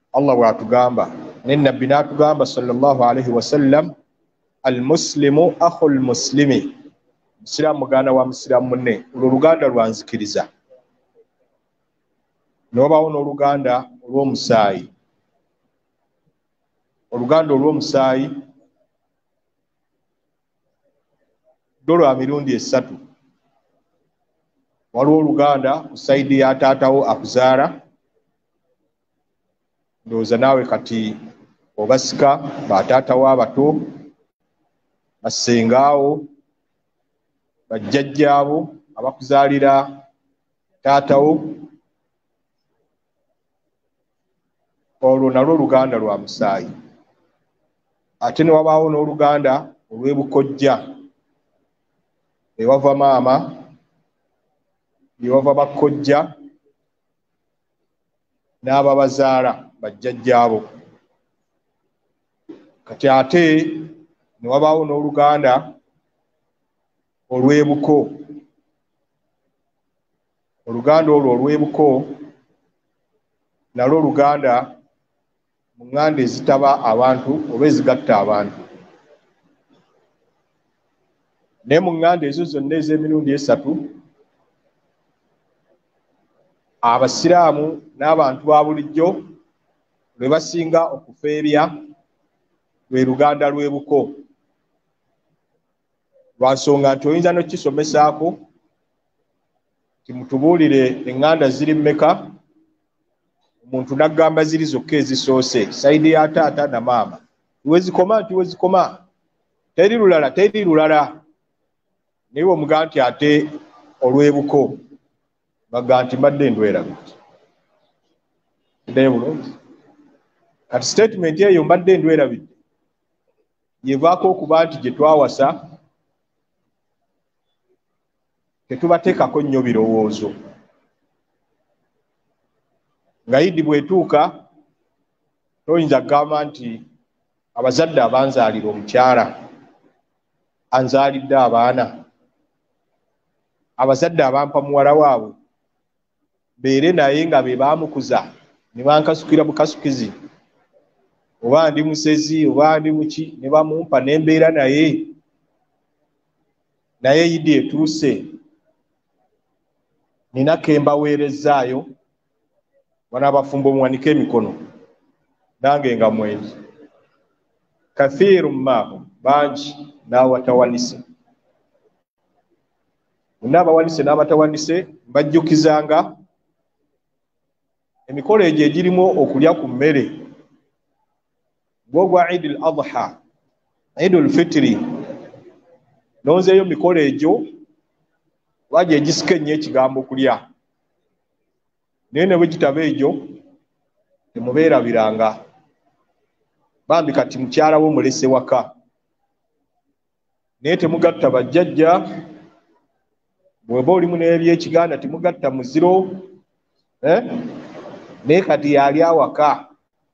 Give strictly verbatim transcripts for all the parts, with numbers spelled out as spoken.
Allah bw'atugamba ne nabbi n'atugamba sallallahu alaihi wasallam almuslimu akhul muslimi, musiraamu muganda wa musiraamu munne. Olwo oluganda lwanzikiriza. N'obaawo n'oluganda olw'omusaayi. Oluganda olw'omusaayi lwo lwa mirundi esatu. Waliwo oluganda ku sayidi ya taatawo akuzaala, ndowooza naawe kati obasika bataatawo abato, bassengaawo, bajjajjaabo abakuzaalira taatawo. Olwo nalwo oluganda lwa musaayi. Ate ne wabaawo n'oluganda olw'ebukojja, ewava maama, ewava bakkojja n'ababazaala bajjajjaabo. Kati ate ne wabaawo n'oluganda olw'ebuko. Oluganda olwo olw'ebuko nalwo oluganda mu ŋŋanda ezitaba abantu oba ezigatta abantu. Naye mu ŋŋanda ezo zonna ez'emirundi esatu, abasiraamu n'abantu ba bulijjo lwe basinga okufeerya lwe luganda lw'ebuko. Lwa nsonga nti oyinza n'okisomesaako nti mutubuulire eŋŋanda ziri mmeka, omuntu n'aggamba ziri zokka ezisoose, sayidi ya taata na maama. Tiwezikoma nti wezikoma, teri lulala teri lulala. Naye omugaa nti ate olw'ebuko baga nti mbadde ndwerabidde. Ndaye bulungi. Kati statement eyo mbadde ndwerabidde yevaako okuba nti gye twawasa tetubateekako nnyo birowoozo. Nga Idi bw'etuuka toyinza kugamba nti abazadde abanzaalira omukyala anzaalidde abaana, abazadde abampa muwala waabwe beere naye nga be baamukuza ne bankasukira bukasukizi, oba ndi musezi oba ndi muki, ne bamumpa ne mbeera naye. Naye Idi etuuse nina ke mbaweerezzaayo, wanaabafumbo muwanike emikono, nange nga mwenzi. Kathiru maahu, bangi n'abatawanise. Bonna abawanise n'abatawanise mbajjukizanga emikolo egyo egirimu okulya ku mmere gw'ogwa Eid al-Adha, Eid al-Fitri. Nonzeeyo mikolo egyo waje egisika ennyo ekigambo kulya. Naye ne bwe kitaba egyo temubeerabiranga. Bambi kati mukyala wo mulese waka, naye temugatta bajjajja. Bw'oba olimu n'ebyekiganda temugatta muziro, eh? Naye kati yali awaka.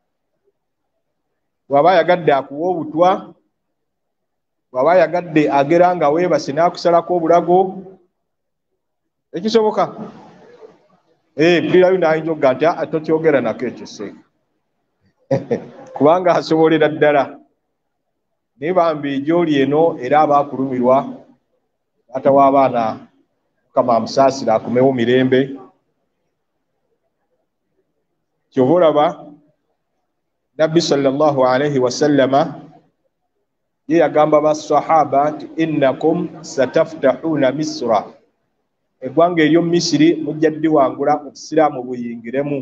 Bw'aba ayagadde akuwa obutwa, bw'aba ayagadde agera nga weebase n'akusalako obulago, ekisoboka. Eh, mpulirayo n'ayinza okuga nti tokyogera nako ekyo seeka. Kubanga asobolera ddala. Naye bambi gy'oli eno era abaakulumirwa, taata w'abaana Mukama amusaasira akumewo mirembe. Kyova olaba Nabbi sallallahu alaihi wasallama ye yagamba basahaba nti innakum sataftahuna Misra, eggwanga eryo Misiri mujja ddiwangula obusiraamu buyingiremu.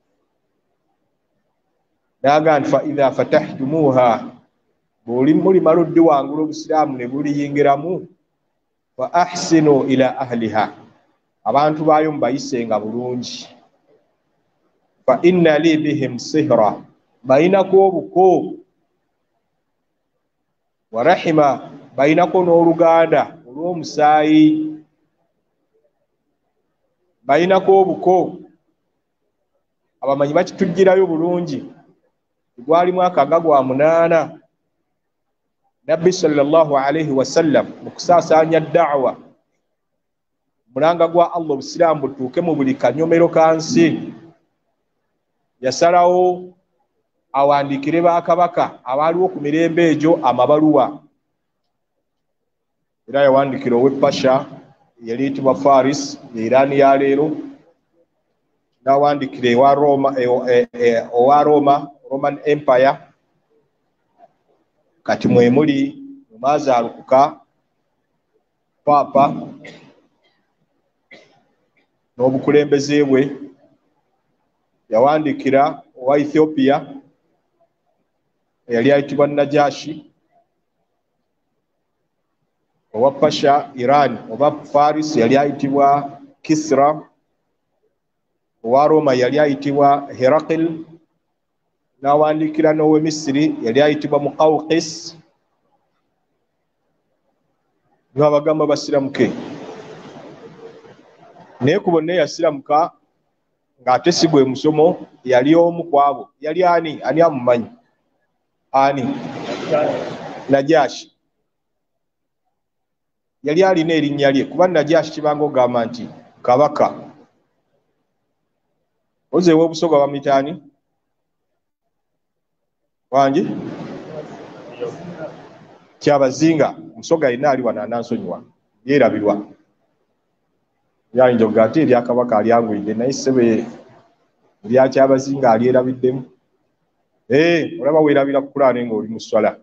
N'agamba nti fa idha fatahtumuha, bw'oli mulimala oddiwangula obusiraamu ne buliyingiramu, fa ahsinu ila ahliha, abantu baayo mubayisenga bulungi. Fa inna li bihim sihra, bayinako obuko. Wa rahima, bayinako n'oluganda olw'omusaayi. Bayinako obuko. Abamanyi bakitujjirayo bulungi. Gwali mwaka gwa munaana Nabbi sallallahu alaihi wasallam mu kusaasaanya da'wa, mulanga gwa Allah obusiraamu butuuke mu buli kanyomero ka nsi, yasalawo awandiikire bakabaka abaaliwo ku mirembe egyo amabaluwa. Era yawandiikira ow'e Pasha yali yitibwa Faris, Irani ya leero, n'awandiikira ewa Roma, owa Roma, Roman Empire. Kati mwe muli mumaazi alukuka Papa n'obukulembeze bwe. Yawandiikira owa Ethiopia yali ayitibwa Najashi, owa Pasha Iran oba Faris yali ayitibwa Kisra, owa Roma yali ayitibwa Herakl, n'awandiikira n'owe Misiri yali ayitibwa Muqawqis. Nibo abagamba basiramuke. Naye ku bonna eyasiramuka ng'ate si gwe musomo, yali omu ku abo. Yali ani? Ani amumanyi? Ani? Najashi. Yali alina erinnya lye, kuba Najashi kibanga ogamba nti kabaka. Oze w'obusoga bamuyitaani? Wangi? Kyabazinga. Musoga yenna ali wano anansonyiwa. Yeerabirwa. Yayinza okugaa ate erya kabaka alyanguyidde, naye ssebe erya Kyabazinga alyerabiddemu. Eh, olaba weerabira ku Kulaani ng'oli mu swala.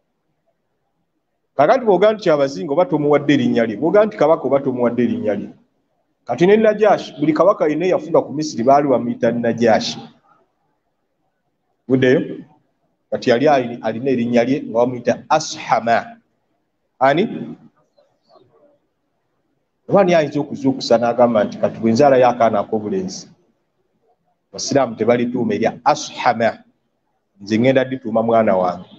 Kakati bw'ogaa nti Kyabazinga oba tomuwadde erinnya lye, bw'ogaa nti kabaka oba tomuwadde erinnya lye. Kati ne Najashi, buli kabaka yenna eyafuga ku Misiri baali bamuyita Najashi. Buddeyo? Kati yali alina erinnya lye nga bamuyita Ashama. Ani? Obani ayinza okuzuukusa n'agamba nti kati bwe nzaalayo akaana ak'obulenzi, Abasiraamu tebalituuma erya Ashama, nze ngenda dituuma mwana wange.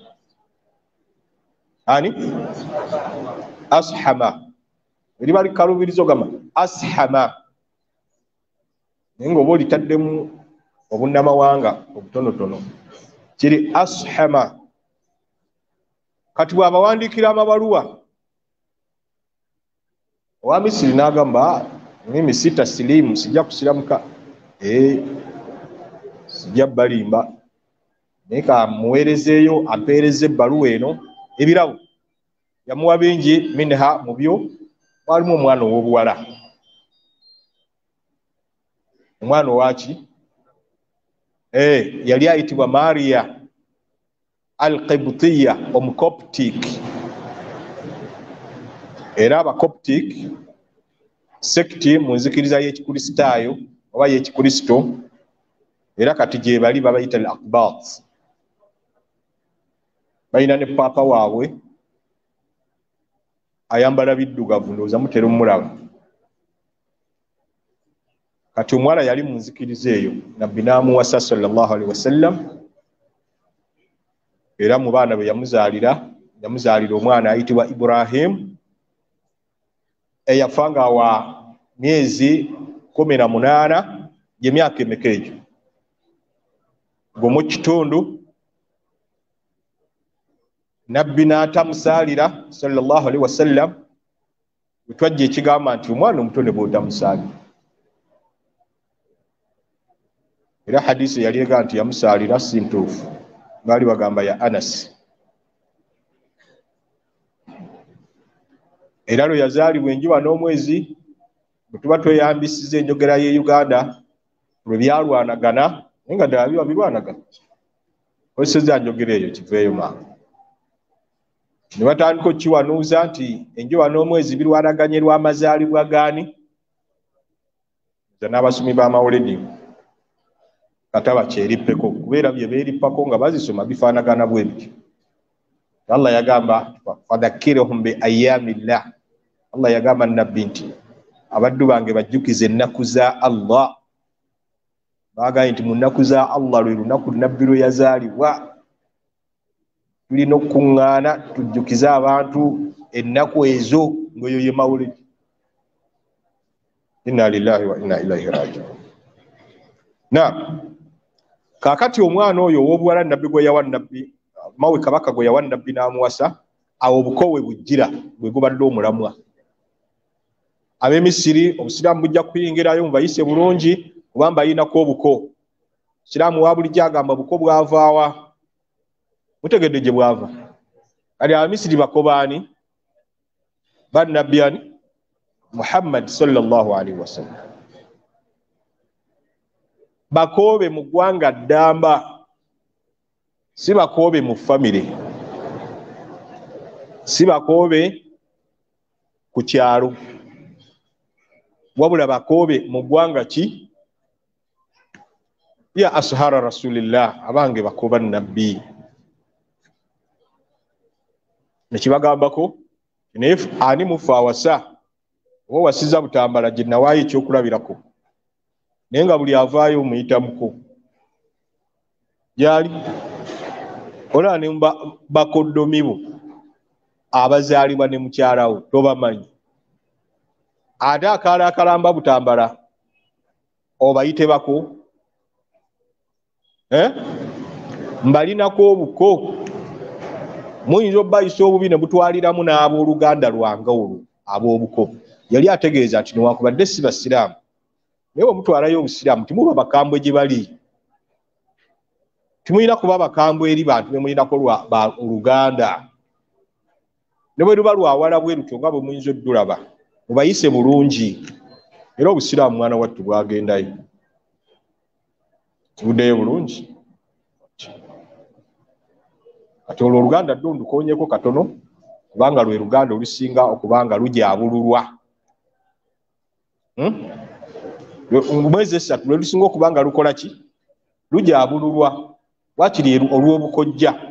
Ani? Ashama. Eri bali kalubirizo gamba Ashama. Naye ng'oba olitaddemu obunnamawanga obutonotono kiri Ashama. Kati bw'abawandiikira amabaluwa, owa Misiri n'agamba mimi sita silimu, sijja kusiramuka. Eh, sijja balimba. Naye ka muweerezeeyo ampeereza ebbaluwa eno. Ebirabo yamuwa bingi, minha mu byo mwalimu omwana ow'obuwala. Omwana owaki? Eh, yali ayitibwa Maria al-Qibtiyya omukoptic. Era abakoptic sekiti mu nzikiriza y'Ekikristaayo oba y'Ekikristo, era kati gye bali babayita al-Aqbat. Balina ne paapa waabwe ayambala biddugavu, ndowooza mutera omulaba. Kati omuwala yali mu nzikiriza eyo, nabbi n'amuwasa sallallahu alaihi wasallam, era mu baana be yamuzaalira yamuzaalira omwana ayitibwa Ibrahim, eyafa nga wa myezi kumi na munaana, gye myaka emeka egyo gumu kitundu. Nabbi n'atamusaalira sallallahu alaihi wasallam, bwe twajja ekigamba nti omwana omutone bw'otamusaalira. Era hadisi yali egaa nti yamusaalira si ntuufu, baali bagamba ya Anas. Era lwe yazaalibwa enjuba n'omwezi, bwe tuba tweyambisiza enjogera y'e Uganda, lwe byalwanagana, naye nga ddala biba birwanagana. Kozesezza njogera eyo kiveeyo maama. Ne batandika okukiwanuuza nti enjuba n'omwezi birwanaganye lw'amazaalibwa gaani? N'abasomi b'amawuledi kataba kyerippeko, kubeera bye beerippako nga bazisoma bifaanagana bwe bityo. Allah yagamba fadhakkirhum bi ayyamillah. Allah yagamba nabbi nti abaddu bange bajjukize ennaku za Allah. Baagaye nti mu nnaku za Allah lwe lunaku nabbi lwe yazaalibwa. Tulina okuŋŋaana tujjukize abantu ennaku ezo ng'eyo ye mawulidi. Inna lillahi wa inna ilaihi raji'un. Na kaakati omwana oyo ow'obuwala nabbi gwe yawa nabbi mawe kabaka gwe yawa nabbi n'amuwasa, awo obukowe bujjira bwe gubadde omulamwa. Ab'e Misiri obusiraamu bujja kuyingirayo mubayise bulungi, kubanga bayinako obuko. Siraamu wa bulijjo agamba buko bwavaawa. mutegedde gye bwava kati abamisiri bakobaani bannabbi ani Muhammad sallallahu alaihi wasallam bakoobe mu ggwanga ddamba si bakoobe mu famire si bakoobe ku kyalo wabula bakoobe mu ggwanga ki ya ashara rasulillah abange bakoba nabbi nekibagambako naye ani mufa awasa oba wasiza butambala gye nawaayo ekyokulabirako naye nga buli avaayo muyitamuko gyali olaba ne bakoddomibo abazaalibwa ne mukyalawo tobamanyi ate akaala akalamba butambala obayite bako eh? mbalinako obuko muyinza obbayisa obubi ne butwaliramu n'abooluganda lwanga olwo ab'obuko yali ategeeza nti newankubadde si basiraamu naye omutwalayo obusiraamu timuba bakambwe gye bali timulina kuba bakambwe eri bantu be mulinako oluganda ne bwe luba lwawala bwe lutyo nga bwe muyinza oddulaba mubayise bulungi era obusiraamu mwana wattu bwagendayo kibuddeyo bulungi ati olwo oluganda ddu ndukonyeko katono kubanga lwe luganda olusinga okubanga lujabululwa mwezi esatu lwe lusinga okubanga lukola ki lujabululwa wakiri olw'obukojja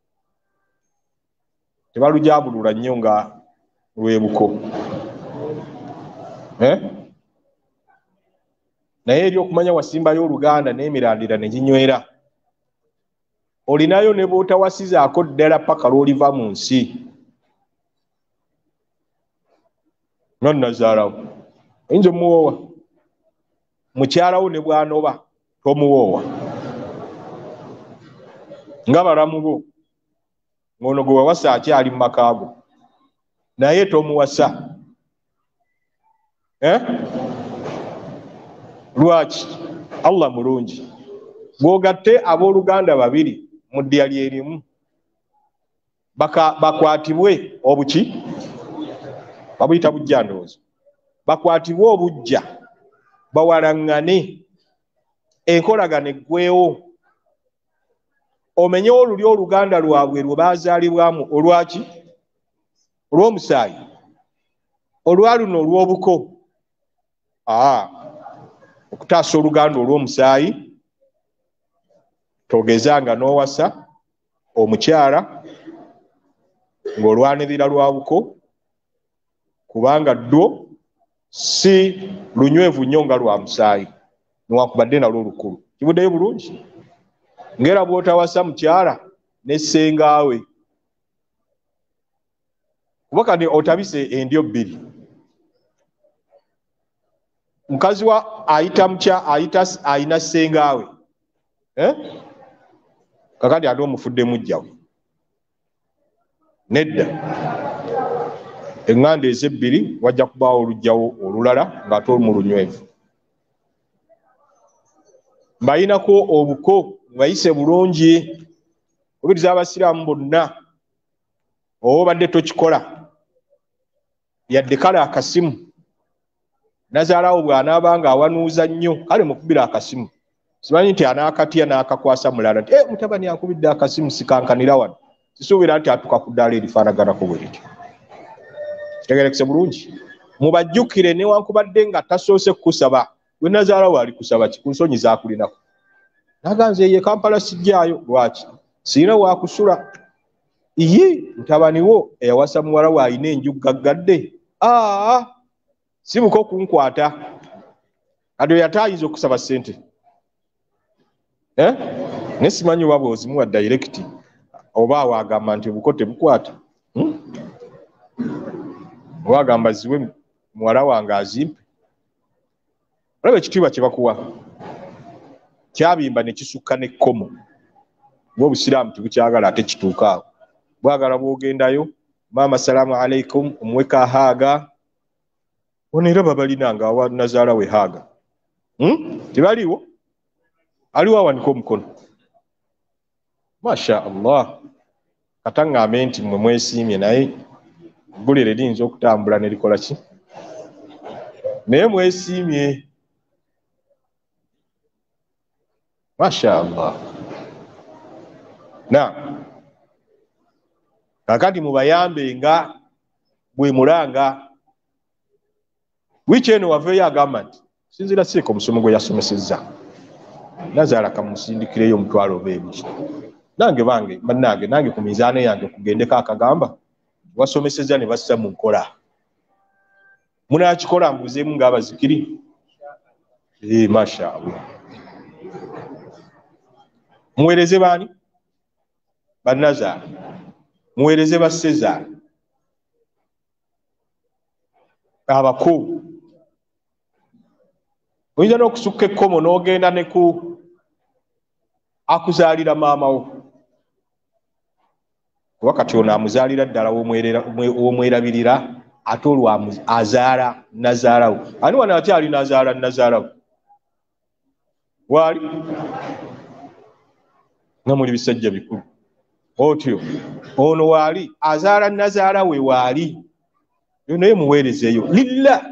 tebalujabulula nnyo nga lwebuko eh? naye eri okumanya wasimbayo oluganda n'emirandira ne ginywera olinayo ne bw'otawasizaako ddala paka lw'oliva mu nsi nga nazaalawo oyinza omuwoowa mukyalawo ne bw'anoba tomuwoowa nga balamu bo ng'ono gwe wawasa akyali mu makaago naye tomuwasa eh? lwaki Allah mulungi bw'ogatte abooluganda babiri mu ddya lyerimu bakwatibwe obuki babuyita bujja ndowooza bakwatibwe obujja bawalaŋŋane enkolagana eggwewo omenyewo oluli oluganda lwabwe lwe baazaalibwamu olwaki olw'omusaayi olwa luno olw'obuko aa okutaasa oluganda olw'omusaayi togezanga n'owasa omukyala ng'olwanirira lwa buko kubanga ddwo si lunywevu nnyo nga lwa musaayi newankubadde nalwo lukulu kibuddeyo bulungi ngera bw'otawasa mukyala ne ssengaawe kuba kati otabise endyo bbiri mukazi wa ayita mukya ayita ayina ssengaawe eh? kakati ate omufudde mujjawe nedda eŋŋanda ezebbiri wajja kubaawo olugjawo olulala ng'ate olu mu lunywevu mbayinako obuko mbayise bulungi obiriza abasiraamu bonna oba obadde tokikola yadde kale akasimu nazaalawo bw'anaaba nga awanuuza nnyo kale mukubira akasimu simanyi nti anaakatya n'akakwasa mulala nti eh mutabani akubidde akasimu sikankanira wano sisuubira nti atuka ku ddaala erifaanaganako bwe lityo kitegerekese bulungi mubajjukire newankubadde nga tasoose kukusaba gwe nazaalawo ali kusaba ki ku nsonyi zaakulinako naganze ye Kampala sijjaayo lwaki sirina waakusula iye mutabani wo eyawasa muwala we ayina enju gaggadde aa sibuka okunkwata ado yataayinza okusaba ssente eh? ne simanyi oba bw'ozimuwa direct oba waagamba nti obuko tebukwata hmm? oba agamba ziwe muwala wange azimpe olaba ekitiibwa kye bakuwa kyabimba ne kisukka n'ekkomo ng'obusiraamu tebukyagala ate kituuka awo bwagala bw'ogendayo maama salaamu alaikum omuweka haaga ono era babalina nga awa nazaala we haaga hmm? tebaliwo aliwo awanika omukono masha Allah katangambe nti mwe mwesiimye naye eggulire liyinza okutambula ne likola ki naye mwesiimye. Mashaallah. Na kakati mubayambe nga bwe mulanga wiiki eno waveeyo agamba nti sinzira siiko omusomo gwe yasomesezza nazaala kamusindikireyo omutwalo oba ebiri nange bange bannange nange ku mizaano yange kugendeko akagamba wasomesezza ne bassa mu nkola munakikola mbuzeemu ng'abazikiri. Eh, mashaallah. Muweereze baani? Bannazaala. Muweereze bassezaala. Abakulu. Oyinza n'okusukka ekkomo n'ogenda ne ku akuzaalira maama wo. Kuba kati ono amuzaalira ddala w'omwerabirira ate olwo azaala nazaalawo. Ani wano akyali nazaala nazaalawo? Waali? Nga muli bisajja bikulu. Otyo ono waali azaala nazaala we waali. Yo naye muweerezeeyo lilla.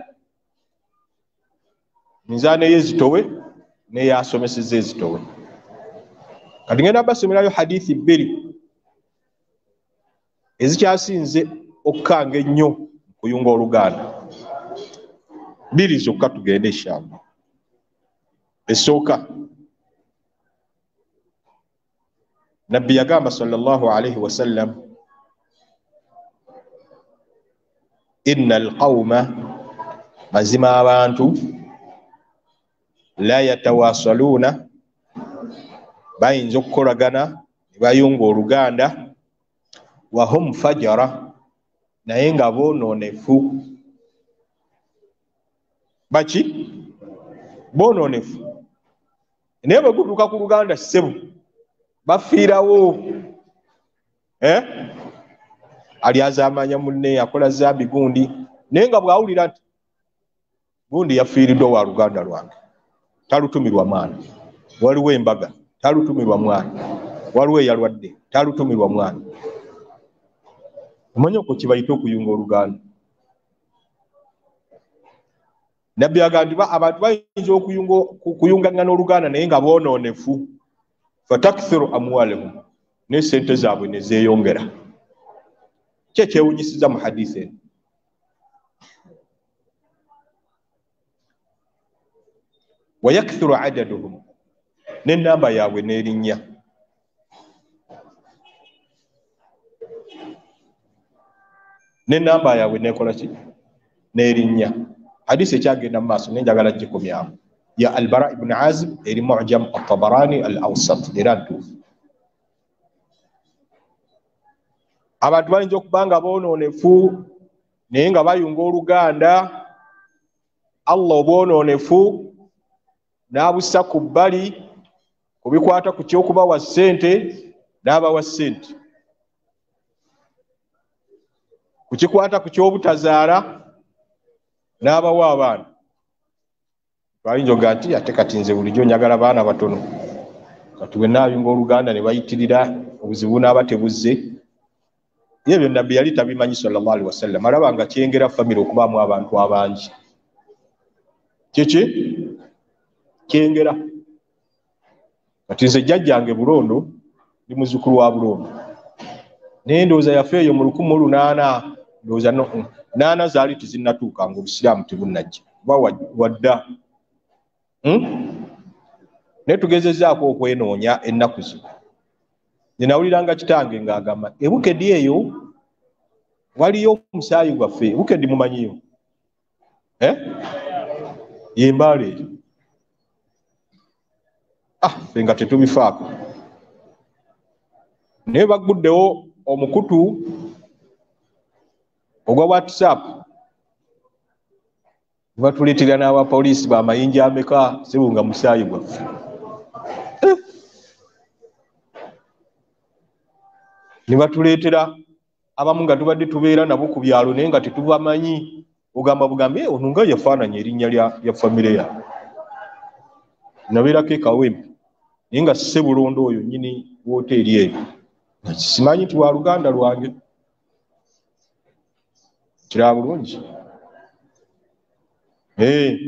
Mizaano ezitowe n'eyasomesezza ezitowe. Kati ngenda basomerayo hadithi bbiri ezikyasinze okukanga ennyo kuyunga oluganda. Bbiri zokka tugende inshallah. Esooka Nabbi yagamba sallallahu alayhi wa sallam, inna alqawma, mazima abantu, la yatawasaluna, bayinza okukolagana ne bayunga oluganda, wa hum fajara, naye nga bononefu. Baki? Bononefu. Naye bwe gutuuka ku luganda ssebo bafiirawo. Eh? Ali azaamanya munne akola zambi gundi, naye nga bw'awulira nti gundi yafiiriddwa wa luganda lwange, talutumirwa mwana. Waliwo embaga, talutumirwa mwana. Waliwo eyalwadde, talutumirwa mwana. Omanyi okwo kibayita okuyunga oluganda. Nabbi agamba abantu bayinza okuyungangana oluganda naye nga bononefu. Fatakthiru amwalahum, ne sente zaabwe ne zeeyongera. Ki ekyewunyisiza mu hadiisi eno? Wa yakthiru adaduhum, n'ennamba yaabwe n'erinnya. N'ennamba yaabwe n'ekola ki? N'erinnya. Hadiisi ekyagenda mu maaso nenjagala gikomyawo ya Al-Bara ibn Azib eri Mu'jam at-Tabarani al-Awsat era ntuufu. Abantu bayinza okuba nga bononefu naye nga bayunga oluganda, Allah obwononefu n'abussa ku bbali ku bikwata ku ky'okubawa ssente n'abawa ssente, ku kikwata ku ky'obutazaala n'abawa abaana. Bayinza okuga nti ate kati nze bulijjo njagala baana batono, kati bwe naayunga oluganda ne bayitirira obuzibu n'aba tebuzze. Ebyo Nabbi yali tabimanyi sallallahu alaihi wasallam, alaba nga kyengera famire okubaamu abantu abangi. Kiki? Kyengera. Kati nze jjajjange Bulondo ndi muzzukulu wa Bulondo, naye ndowooza yafe eyo mu lukumi mu lunaana, ndowooza naana zaali tezinnatuuka nga Obusiraamu tebunnajja oba wadda. Naye tugezezzaako okwenoonya ennaku zino. Nze nawuliranga kitange ng'agamba Ebukedi eyo waliyo omusaayi gwaffe. Ebukedi mumanyiyo? Eh? Yembaala eyo. Ah, ffe nga tetubifaako. Naye baguddewo omukutu ogwa WhatsApp batuleetera n'abapoliisi b'amayinja ameka sebunga musaayi gwaffe. Ne batuleetera abamu nga tubadde tubeera nabo ku byalo naye nga tetubamanyi. Ogamba bugambe ono nga yafaananya erinnya lya famire ya. Nabeerako e Kawempe naye nga Ssebulondo oyo nnyini wooteeri eyo simanyi nti wa luganda lwange kira bulungi. Eh,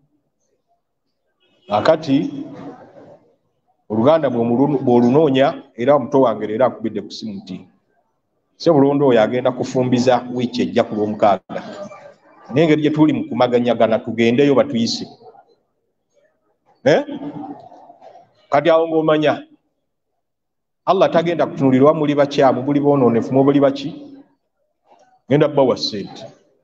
akati oluganda bw'olunoonya era omuto wange leero akubidde ku simu nti Ssebulondo oyo agenda kufumbiza wiiki ejja ku lwomukaaga, n'engeri gye tuli mu kumaganyagana tugendeyo batuyise. Eh? Kati awo ng'omanya Allah tagenda kutunulirwa muli bakyamu buli boonoonefu mubuli baki, genda bbawa ssente.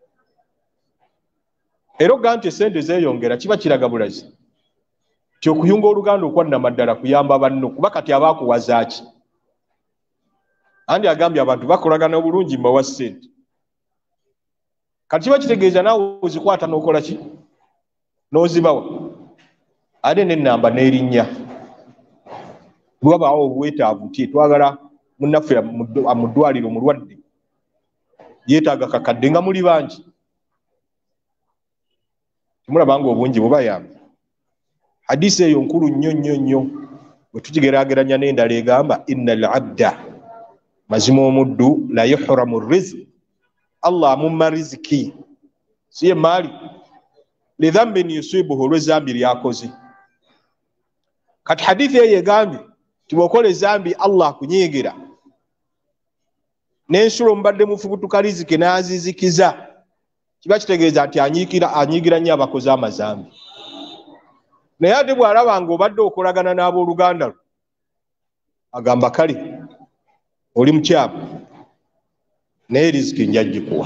Era oga nti essente zeeyongera kiba kiraga bulazi ti okuyunga oluganda okwannamaddala kuyamba banno, kuba kati abaakuwaza ki? Andi agambye abantu bakolagana obulungi mbawa ssente. Kati kiba kitegeeza naawe ozikwata n'okola ki? N'ozibawa. Ate n'ennamba n'erinnya. Lwabaawo obwetaavu nti twagala munnaffe mu ddwaliro mulwadde yeetaaga kakadde nga muli bangi. Timulaba nga obungi bubayamba. Hadisi eyo nkulu nnyo nnyo nnyo bwe tukigeraageranya n'endala egamba innal abda, mazima omuddu la yuhramu rizq, Allah amumma riziki si ye maali lidhambin yusibuhu, olw'ezambi lyakoze. Kati hadithi eyo egambye ti bw'okola ezambi Allah akunyiigira n'ensulo mubadde mufubutuka riziki n'azizikiza, kiba kitegeeza nti anyiikira anyiigira nnyo abakoze amazambi. Naye ate bw'alaba nga obadde okolagana n'abooluganda lwo agamba kale oli mukyamu naye riziki nja gikuwa.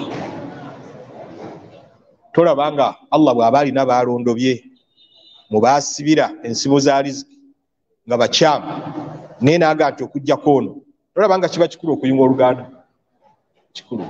Tolaba nga Allah bw'aba alina baalondobye mu baasibira ensibo za riziki nga bakyamu naye naaga nti okujjako ono, tolaba nga kiba kikulu okuyunga oluganda kikulu.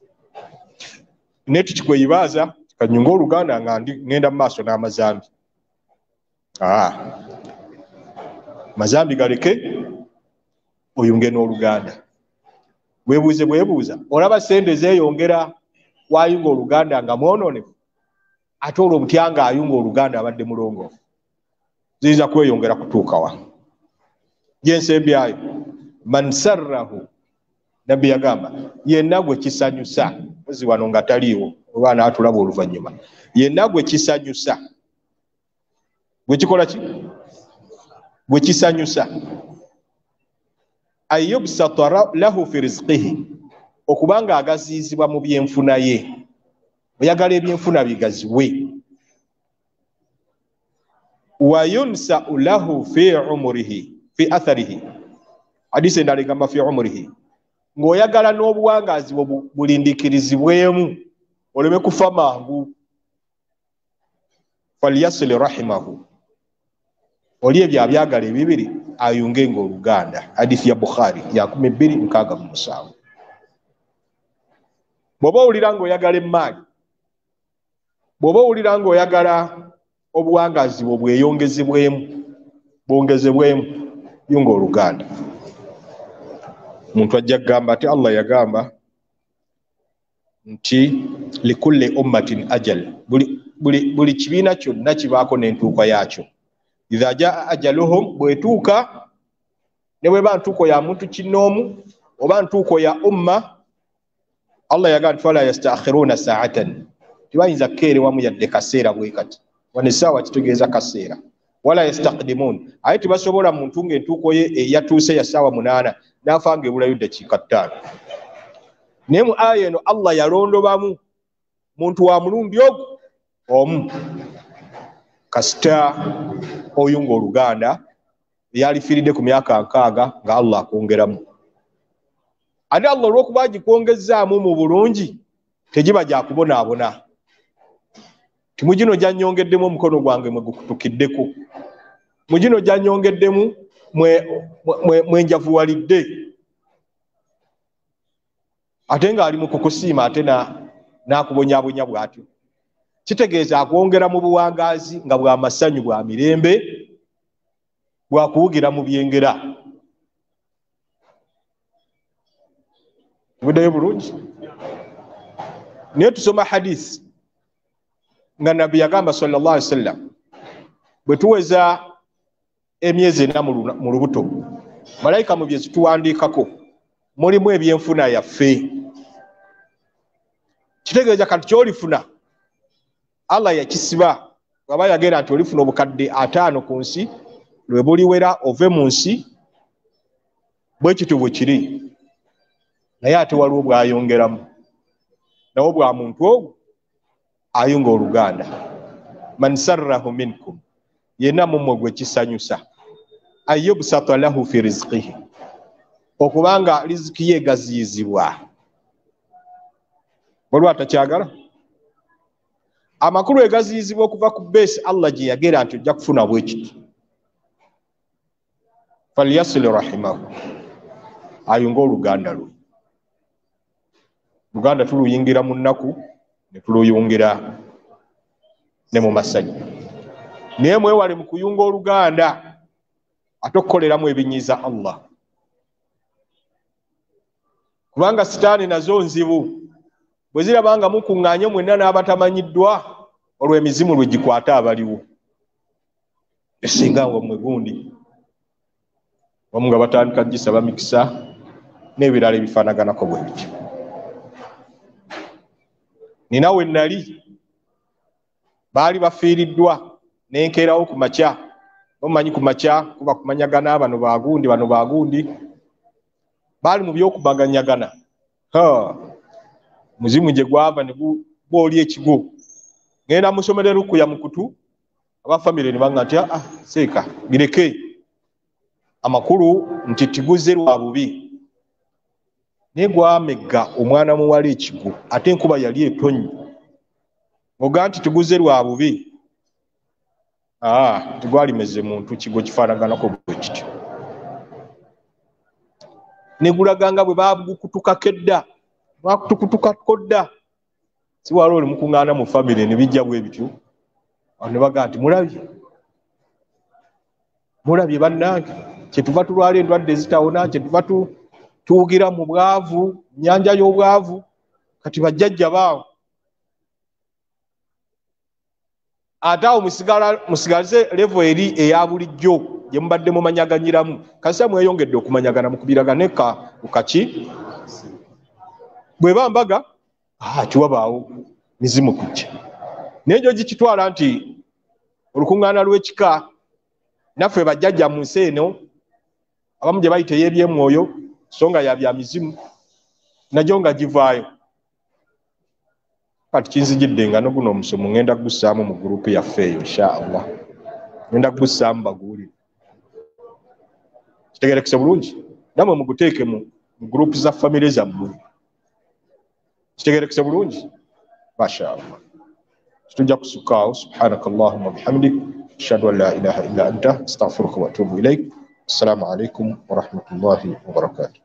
Ne tukikweyibaaza kanyunga oluganda nga ngenda mu maaso n'amazambi. Ah, mazambi galeke oyunge n'oluganda. Weebuuze bwebuuza olaba sente zeeyongera wayunga oluganda nga mwonoonefu, ate olwo butya nga ayunga oluganda abadde mulongoofu ziyinza kweyongera kutuukawa. Gyensembi ayo man sarrahu, nabbi yagamba yenna gwe kisanyusa, muzi wano nga taliiwo oba naatulaba oluvannyuma, yenna gwe kisanyusa, gwe kikola ki? Gwe kisanyusa. Ayubsata lahu fi rizqihi, okubanga agaziizibwa mu byenfuna ye. Oyagala ebyenfuna bigaziwe. Wa yunsau lahu fi umrihi fi atharihi, hadisi endala egamba fi umrihi, ng'oyagala n'obuwangaazi bulindikirizibwemu oleme kufa mangu. Falyasil rahimahu, oli ebyo abyagala ebibiri ayunge ng'oluganda. Hadithi ya Bukhari ya kumi bbiri nkaaga mu musanvu. Bw'oba owulira ng'oyagala emmaali, bw'oba owulira ng'oyagala obuwangaazi bwo bweyongezebwemu bwongezebwemu, yunga oluganda. Omuntu ajja kugamba ati Allah yagamba nti likulli ummatin ajal, buli, buli, buli kibiina kyonna kibaako n'entuuka yaakyo. Idha jaa ajaluhum, bwetuuka ne bweba ntuuko ya muntu kinnoomu oba ntuuko ya umma, Allah yagamba nti fala yastakhiruna saatan, tibayinza kukeerewamu yadde kaseera bwe kati. Wano essaawa kitegeeza kaseera. Wala yastaqdimun, aye tibasobola muntu ng'entuuko ye eyatuuse ya ssaawa munaana n'afa ng'ebulayo ddakiika ttaano. Naye mu aya eno Allah yalondobamu muntu wa mulundi ogwo omu, kasita oyunga oluganda eyalifiiridde ku myaka nkaaga nga Allah akwongeramu. Ate Allah olw'okuba agikwongezzaamu mu bulungi tegiba gya kubonaabona. Timugino gyanyongeddemu omukono gwange mwe gukutukiddeko, mugino gyanyongeddemu mwe njavuwalidde, ate ng'ali mu kukusiima ate n'akubonyaabonya bw'atyo. Kitegeeza akwongera mu buwangaazi nga bwa masanyu bwa mirembe, bwakuwugira mu byengera. Tubuddeyo bulungi. Naye tusoma hadisi nga nabbi yagamba sallallahu alaihi wasallam, bwe tuweza emyezi ena mu lubuto, malayika mu bye zituwandiikako mulimu ebyenfuna yaffe. Kitegeeza kati kyolifuna Allah yakisiba bwaba yagera nti olifuna obukadde ataano ku nsi lwe buliwera ove mu nsi bwe kityo bwe kiri, naye ate waliwo bwayongeramu nawo bwa muntu ogwo ayunga oluganda. Man sarrahu minkum, yenna mumwe gwe kisanyusa, ayyubsata lahu fi rizqihi, okubanga riziki ye egaziyizibwa. Waliwo atakyagala amakulu egaziyizibwa okuva ku besi Allah gye yagera nti ojja kufuna bwe kiti. Falyasil rahimahu, ayunga oluganda lwe. Luganda tuluyingira mu nnaku ne tuluyungira ne mu masajja, naye mwewale mu kuyunga oluganda ate okukoleramu ebinyiza Allah, kubanga sitaani nazo nzibu. Bwe zirabanga mukuŋŋaanye mwenna n'abatamanyiddwa, olwo emizimu lwe gikwata abaliwo. Esinga ngo mmwe gundi wamu nga batandika gisaba mikisa n'ebirala ebifaanaganako bwe bityo. Nina we nnali baali bafiiriddwa n'enkeerawo ku makya. Omumanyi ku makya kuba kumanyagana, bano bagundi bano bagundi, baali mu byokubaganyagana. Muzimu gye gwava ne gwoli ekigo. Ngenda musomere Rukuya mu kutu, abafamire ne banga nti ah seeka bireke amakulu nti tiguze lwa bubi. Ne gwamegga omwana muwala ekigo, ate enkuba yali etonyi. Oga nti tiguze lwa bubi. Ah, tigwalimeze muntu, kigo kifaanaganako bwe kityo. Ne gulaganga bwe babukutukako edda, bakutukutuka kodda. Si waliwo oli mukuŋŋaana mu famire ne bijja bwe bityo. Ne baga nti mulabye, mulabye bannange, kyetuva tulwala endwadde ezitawona, kyetuva tuwugira mu bwavu, nnyanja y'obwavu, kati bajjajja baawo. Ate awo musigalize levo eri eya bulijjo gye mubadde mumanyaganyiramu. Kasita mweyongedde okumanyagana mukubiragana eka ku kaki. Bwe bambaga, ah kiwabaawo mizimu kujja. Naye gyo gikitwala nti olukuŋŋaana lw'ekika naffe bajjajja mu nsi eno abamu gye bayita ey'ebyemwoyo, so nga ya bya mizimu, nagyo nga givaayo. Kati kinzijidde nga noguno omusomo ngenda gussaamu mu gurupu yaffe eyo inshaallah. Ngenda gussaamu baguwulire. Kitegerekese bulungi? Namwe muguteeke mu gurupu za famire zammwe. Kitegerekese bulungi? Mashaallah. Tujja kusukaawo. Subhanakallahumma bihamdik, ashhadu an la ilaha illa anta, astaghfiruka wa atubu ilaik. Assalamu alaikum wa rahmatullahi wa barakatuh.